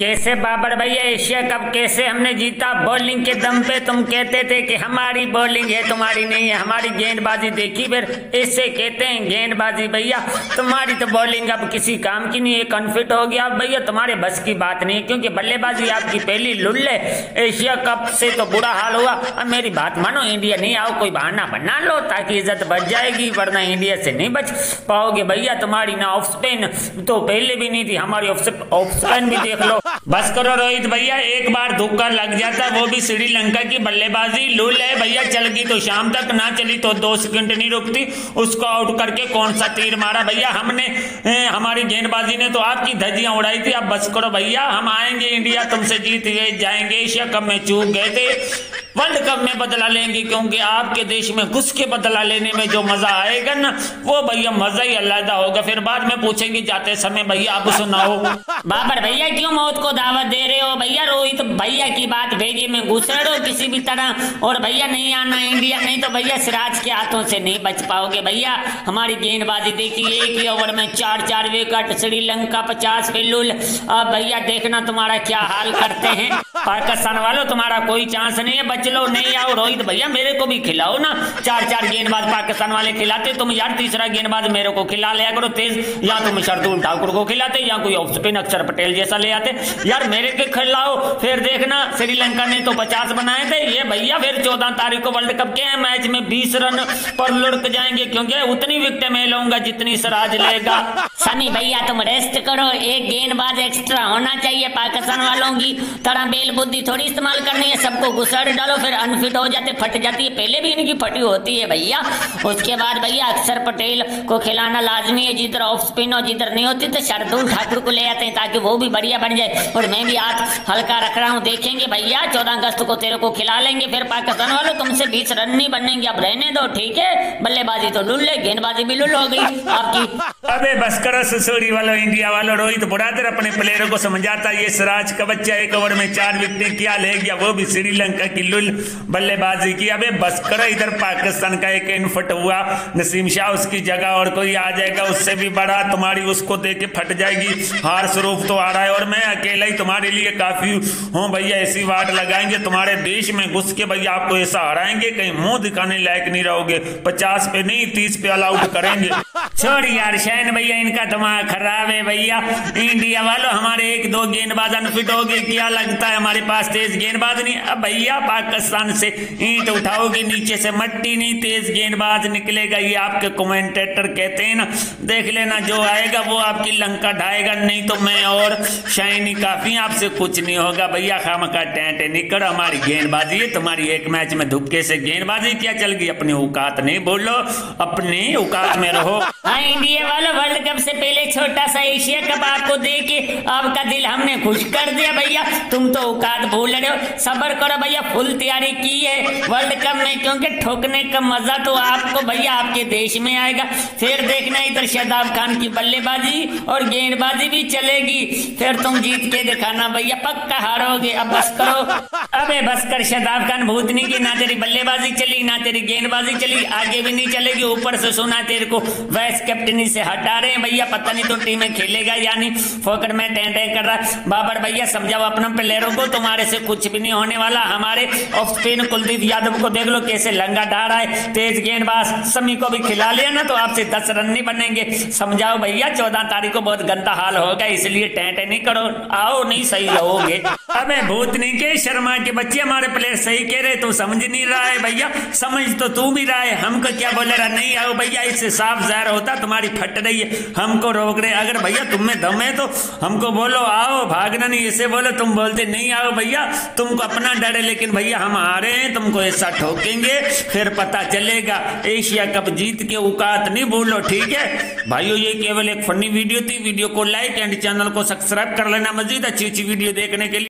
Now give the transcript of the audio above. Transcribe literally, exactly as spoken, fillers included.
कैसे बाबर भैया Asia cup कैसे हमने जीता? बॉलिंग के दम पे तुम कहते थे कि हमारी बॉलिंग है तुम्हारी नहीं है, हमारी गेंदबाजी देखी फिर इससे कहते हैं गेंदबाजी। भैया तुम्हारी तो बॉलिंग अब किसी काम की नहीं है, अनफिट हो गया। अब भैया तुम्हारे बस की बात नहीं है क्योंकि बल्लेबाजी आपकी पहली लुल्ले। एशिया कप से तो बुरा हाल हुआ। अब मेरी बात मानो, इंडिया नहीं आओ, कोई बहाना बना लो ताकि इज्जत बच जाएगी, वरना इंडिया से नहीं बच पाओगे। भैया तुम्हारी ना ऑफ स्पिन तो पहले भी नहीं थी, हमारी ऑफ स्पिन भी देख लो। बस करो रोहित भैया, एक बार धोखा लग जाता, वो भी श्रीलंका की बल्लेबाजी लूल है भैया। चल गई तो शाम तक, ना चली तो दो सेकंड नहीं रुकती। उसको आउट करके कौन सा तीर मारा भैया हमने, ए, हमारी गेंदबाजी ने तो आपकी धज्जियां उड़ाई थी। अब बस करो भैया, हम आएंगे इंडिया, तुमसे जीत गए जाएंगे। एशिया कप में चूक गए थे, वर्ल्ड कप में बदला लेंगे क्योंकि आपके देश में घुस के बदला लेने में जो मजा आएगा ना, वो भैया मजा ही अलग होगा। फिर बाद में पूछेंगे जाते समय भैया आप सुनाओ। बाबर भैया क्यों मौत को दावत दे रहे हो भैया? रोहित भैया की बात भेजे में घुसड़ो किसी भी तरह, और भैया नहीं आना इंडिया, नहीं तो भैया सिराज के हाथों से नहीं बच पाओगे। भैया हमारी गेंदबाजी देखिए, एक ही ओवर में चार चार विकेट, श्रीलंका पचास पे लुल। अब भैया देखना तुम्हारा क्या हाल करते हैं पाकिस्तान वालों, तुम्हारा कोई चांस नहीं है, बच लो। नहीं आओ रोहित भैया, मेरे को भी खिलाओ ना। चार चार गेंदबाज पाकिस्तान वाले खिलाते, तुम यार तीसरा गेंदबाज मेरे को खिला लिया करो तेज, या तुम शार्दुल ठाकुर को खिलाते या कोई ऑफ स्पिन अक्षर पटेल जैसा ले आते यार, मेरे के खिलाओ। फिर देखना श्रीलंका ने तो पचास बनाए थे, ये भैया फिर चौदह तारीख को वर्ल्ड कप के मैच में बीस रन पर लुढ़क जाएंगे क्योंकि उतनी विकेट मैं लूंगा जितनी सिराज लेगा। सनी भैया तुम रेस्ट करो, एक गेंदबाज एक्स्ट्रा होना चाहिए पाकिस्तान वालों की तरह, बेल बुद्धि थोड़ी इस्तेमाल करनी है, सबको घुसड़ डालो फिर अनफिट हो जाते, फट जाती है। पहले भी इनकी फटी होती है भैया। उसके बाद भैया अक्षर पटेल को खिलाना लाजमी है, जिधर ऑफ स्पिन और जिधर नहीं होती तो शार्दुल ठाकुर को ले आते हैं ताकि वो भी बढ़िया बन जाए। और मैं भी हाथ हल्का रख रहा हूँ, देखेंगे भैया चौदह अगस्त को तेरे को खिला लेंगे। फिर पाकिस्तान वालों तुमसे बीस रन नहीं बनेंगे, अब रहने दो ठीक है। बल्लेबाजी तो लुल है, गेंदबाजी भी लुल हो गई आपकी। अबे बस करो ससुरी वालों, इंडिया वालों। रोहित बुरादर अपने प्लेयरों को समझाता, ये सिराज का बच्चा एक ओवर में चार विकेट क्या ले गया, वो भी श्रीलंका की लुल बल्लेबाजी की। अबे बस करो, इधर पाकिस्तान का एक इनफट हुआ, नसीम शाह उसकी जगह और कोई आ जाएगा उससे भी बड़ा, तुम्हारी उसको देख के फट जाएगी। हार स्वरूप तो आ रहा है और मैं अकेला ही तुम्हारे लिए काफी हूँ भैया। ऐसी वाट लगाएंगे तुम्हारे देश में घुस के भैया, आपको ऐसा हराएंगे कहीं मुंह दिखाने लायक नहीं रहोगे। पचास पे नहीं तीस पे ऑल आउट करेंगे। छोड़ यार शैन भैया, इनका दिमाग खराब है भैया। इंडिया वालों हमारे एक दो गेंदबाज अनफिट हो गए, क्या लगता है हमारे पास तेज गेंदबाज नहीं? अब भैया पाकिस्तान से ईंट उठाओगे नीचे से मट्टी नहीं, तेज गेंदबाज निकलेगा, ये आपके कमेंटेटर कहते हैं ना। देख लेना जो आएगा वो आपकी लंका ढाएगा, नहीं तो मैं और शाइनी काफी, आपसे कुछ नहीं होगा भैया। खामखा टेंटे नहीं करो, हमारी गेंदबाजी है, तुम्हारी एक मैच में धुक्के से गेंदबाजी क्या चल गई? अपनी औकात नहीं बोलो, अपनी औकात में रहो। हाँ इंडिया वालों, वर्ल्ड कप से पहले छोटा सा एशिया कप आपको दे के आपका दिल हमने खुश कर दिया भैया। तुम तो औकात भूल रहे हो, सबर करो भैया, फुल तैयारी की है वर्ल्ड कप में क्योंकि ठोकने का मजा तो आपको भैया आपके देश में आएगा। फिर देखना इधर शादाब खान की बल्लेबाजी और गेंदबाजी भी चलेगी, फिर तुम जीत के दिखाना भैया, पक्का हारोगे। अब बस करो, अबे बस कर शादाब खान, भूतनी की ना तेरी बल्लेबाजी चली ना तेरी गेंदबाजी चली, आगे भी नहीं चलेगी। ऊपर से सुना तेरे को वाइस कैप्टनी से हटा रहे हैं भैया, पता नहीं तो टीम में खेलेगा यानी फोकट में टें टें कर रहा। बाबर भैया समझाओ अपने प्लेयरों को, तुम्हारे से कुछ भी नहीं होने वाला। हमारे ऑफ स्पिन कुलदीप यादव को देख लो कैसे लंगा ढा रहा है, तेज गेंदबाज समी को भी खिला लिया ना तो आपसे दस रन नहीं बनेंगे। समझाओ भैया चौदह तारीख को बहुत गंदा हाल होगा, इसलिए टें टें नहीं करो, आओ नहीं सही रहोगे। अबे भूतनी के शर्मा के बच्चे, हमारे प्लेयर सही कह रहे, तू समझ नहीं रहा है भैया। समझ तो तू भी रहा है, हमको क्या बोल रहा नहीं आओ भैया, इससे साफ जाहिर होता तुम्हारी फट रही है, हमको रोक रहे। अगर भैया तुम में दम है तो हमको बोलो आओ, भागना नहीं, इसे बोलो। तुम बोलते नहीं आओ भैया, तुमको अपना डर है, लेकिन भैया हम आ रहे हैं, तुमको ऐसा ठोकेंगे फिर पता चलेगा। एशिया कप जीत के औकात नहीं भूलो ठीक है भाइयों। ये केवल एक फनी वीडियो थी, वीडियो को लाइक एंड चैनल को सब्सक्राइब कर लेना मजीद अच्छी अच्छी वीडियो देखने के लिए।